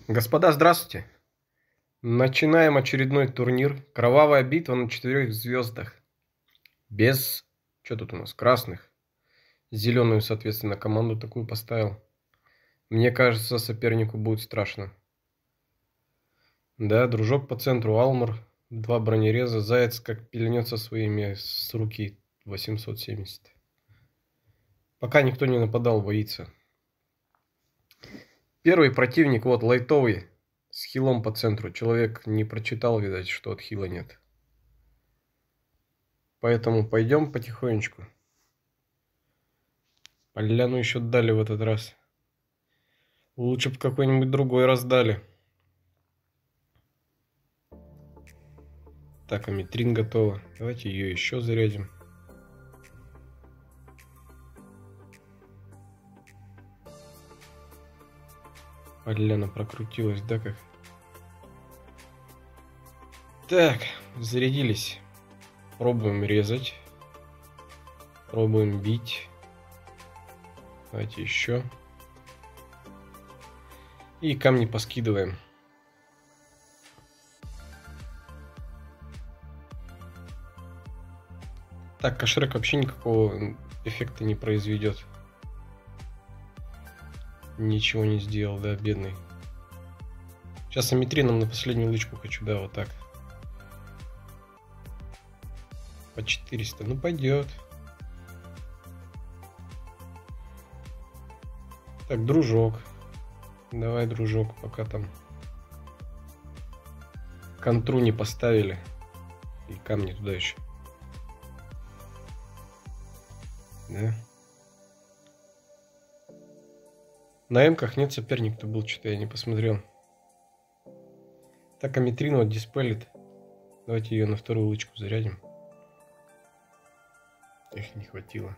Господа, здравствуйте! Начинаем очередной турнир. Кровавая битва на 4 звездах. Без... Что тут у нас? Красных. Зеленую, соответственно, команду такую поставил. Мне кажется, сопернику будет страшно. Да, дружок по центру Алмар. 2 бронереза. Заяц как пеленется своими с руки 870. Пока никто не нападал, боится. Первый противник, вот, лайтовый. С хилом по центру. Человек не прочитал, видать, что от хила нет. Поэтому пойдем потихонечку. Поляну еще дали в этот раз. Лучше бы какой-нибудь другой раз дали. Так, Аметрин готова. Давайте ее еще зарядим. Поляна прокрутилась, да, как? Так, зарядились. Пробуем резать. Пробуем бить. Давайте еще. И камни поскидываем. Так, Кошрек вообще никакого эффекта не произведет. Ничего не сделал, да, бедный. Сейчас Аметрином на последнюю лычку хочу, да, вот так. По 400, ну пойдет. Так, дружок. Давай, дружок, пока там контру не поставили. И камни туда еще. Да. На эмках нет соперника-то был, что-то я не посмотрел. Так, Аметрин вот диспелит. Давайте ее на вторую лычку зарядим. Их не хватило.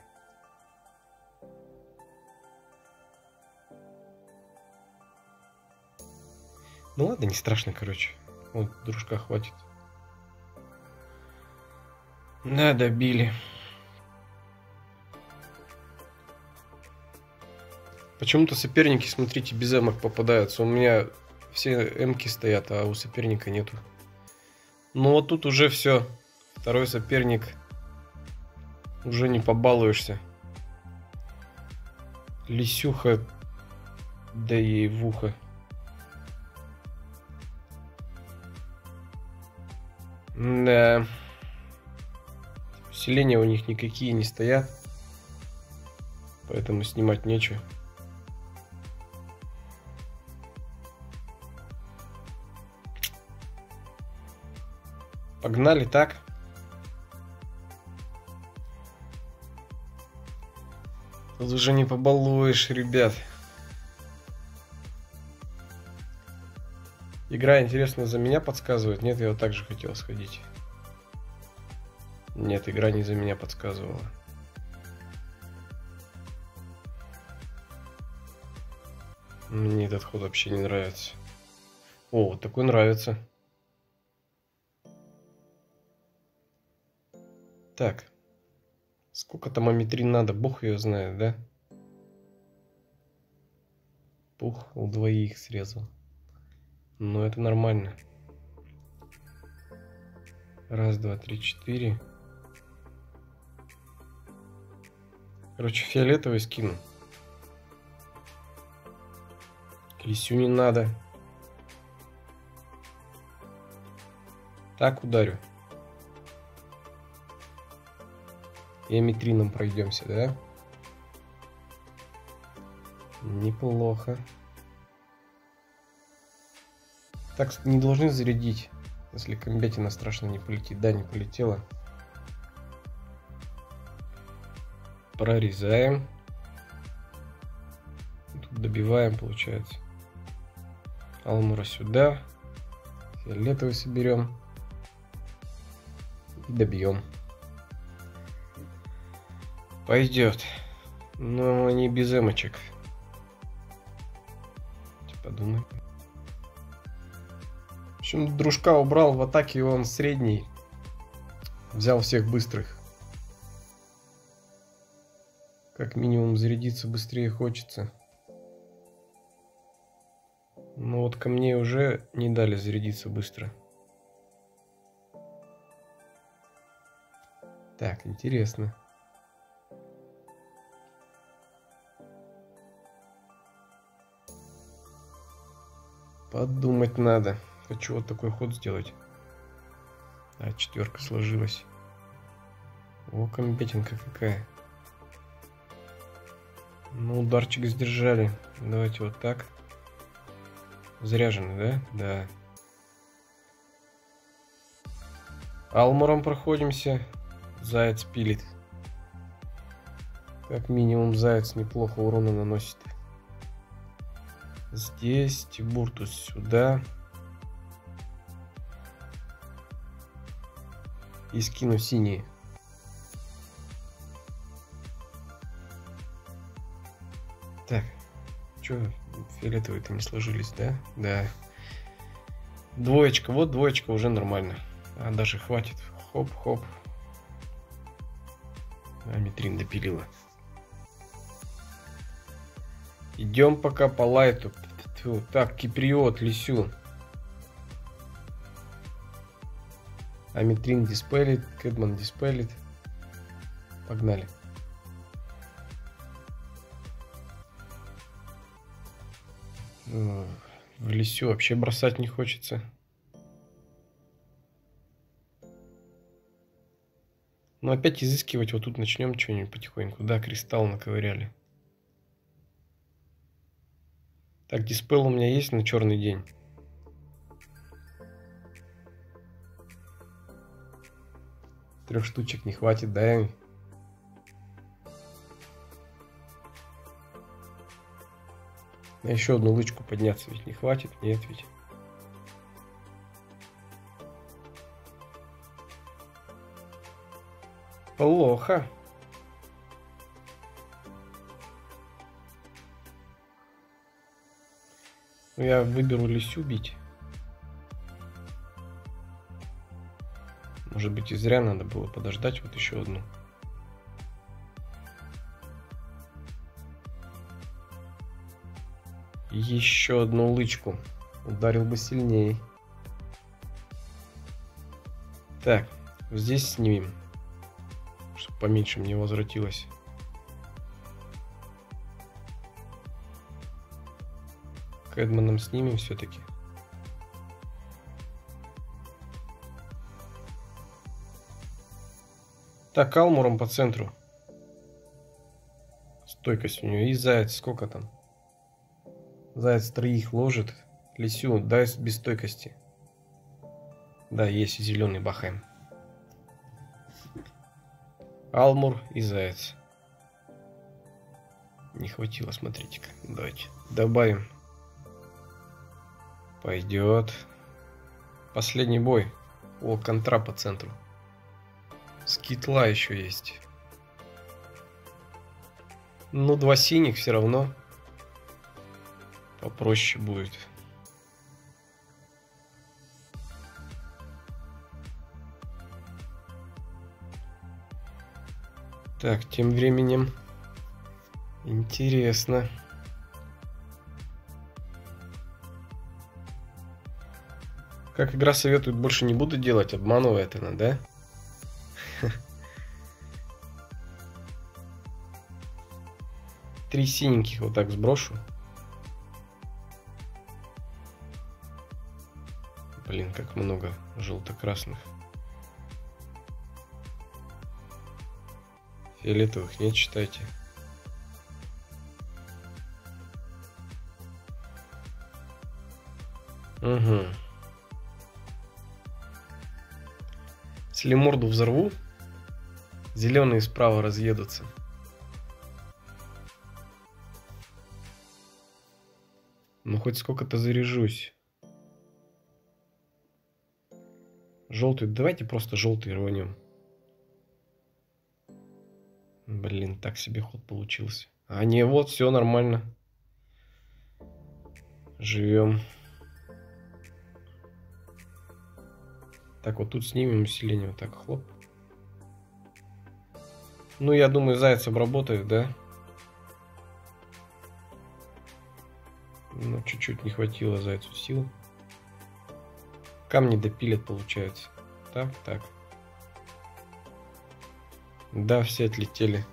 Ну ладно, не страшно, короче. Вот, дружка хватит. Да, добили. Почему-то соперники, смотрите, без эмок попадаются. У меня все эмки стоят, а у соперника нету. Ну вот тут уже все. Второй соперник. Уже не побалуешься. Лисюха. Да ей в ухо. Да. Усиления у них никакие не стоят. Поэтому снимать нечего. Погнали, так. Тут уже не побалуешь, ребят. Игра, интересно, за меня подсказывает? Нет, я вот так же хотел сходить. Нет, игра не за меня подсказывала. Мне этот ход вообще не нравится. О, вот такой нравится. Так. Сколько там Аметрин надо? Бог ее знает, да? Пух, у двоих срезал. Но это нормально. Раз, два, три, четыре. Короче, фиолетовый скину. Лисю не надо. Так ударю. И Аметрином пройдемся, да? Неплохо. Так не должны зарядить, если комбятина страшно не полетит. Да, не полетела. Прорезаем. Тут добиваем, получается. Алмура сюда. Фиолетовый соберем. И добьем. Пойдет. Но не без эмочек. Подумай. В общем, дружка убрал в атаке, он средний. Взял всех быстрых. Как минимум зарядиться быстрее хочется. Ну Но вот ко мне уже не дали зарядиться быстро. Так, интересно. Подумать надо. Хочу вот такой ход сделать. А, четверка сложилась. О, комбетинка какая. Ну, ударчик сдержали. Давайте вот так. Заряжены, да? Да. Алмуром проходимся. Заяц пилит. Как минимум заяц неплохо урона наносит. Здесь Тибуртус сюда. И скину синие. Так, что фиолетовые-то не сложились, да? Да. Двоечка, вот двоечка уже нормально. А даже хватит. Хоп-хоп. Аметрин допилила. Идем пока по лайту. Так, Киприот, Лисю. Аметрин диспелит, Кэдман диспелит. Погнали. В Лисю вообще бросать не хочется. Но опять изыскивать вот тут начнем что-нибудь потихоньку. Да, кристалл наковыряли. Так, диспел у меня есть на черный день. Трех штучек не хватит, да? На еще одну лычку подняться ведь не хватит? Нет ведь. Плохо. Ну, я выберу Лисю бить. Может быть, и зря надо было подождать вот еще одну. Еще одну лычку. Ударил бы сильнее. Так, здесь снимем. Чтобы поменьше мне возвратилось. Кэдманом снимем все-таки. Так, Алмуром по центру. Стойкость у нее. И заяц. Сколько там? Заяц троих ложит. Лисю, дай без стойкости. Да, есть зеленый бахаем. Алмур и заяц. Не хватило, смотрите-ка. Давайте добавим. Пойдет. Последний бой. О, контра по центру. Скитла еще есть. Ну, два синих все равно. Попроще будет. Так, тем временем. Интересно. Как игра советует, больше не буду делать, обманывает она, да? Три синеньких вот так сброшу. Блин, как много желто-красных. Фиолетовых нет, считайте. Угу. Если морду взорву, зеленые справа разъедутся. Ну, хоть сколько-то заряжусь. Желтый. Давайте просто желтый рванем. Блин, так себе ход получился. А не, вот, все нормально. Живем. Так, вот тут снимем усиление. Вот так, хлоп. Ну, я думаю, заяц обработает, да? Ну, чуть-чуть не хватило зайцу сил. Камни допилят, получается. Так. Да, все отлетели.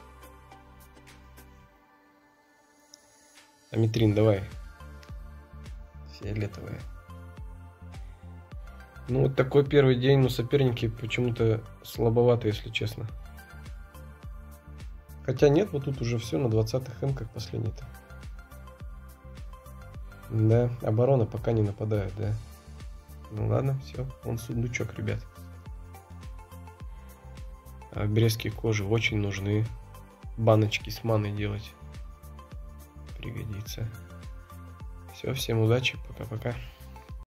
Аметрин, давай. Фиолетовая. Ну, вот такой первый день, но соперники почему-то слабоваты, если честно. Хотя нет, вот тут уже все на 20-х М, как последний-то. Да, оборона пока не нападает, да. Ну ладно, все, он сундучок, ребят. Обрезки кожи очень нужны. Баночки с маной делать пригодится. Все, всем удачи, пока-пока.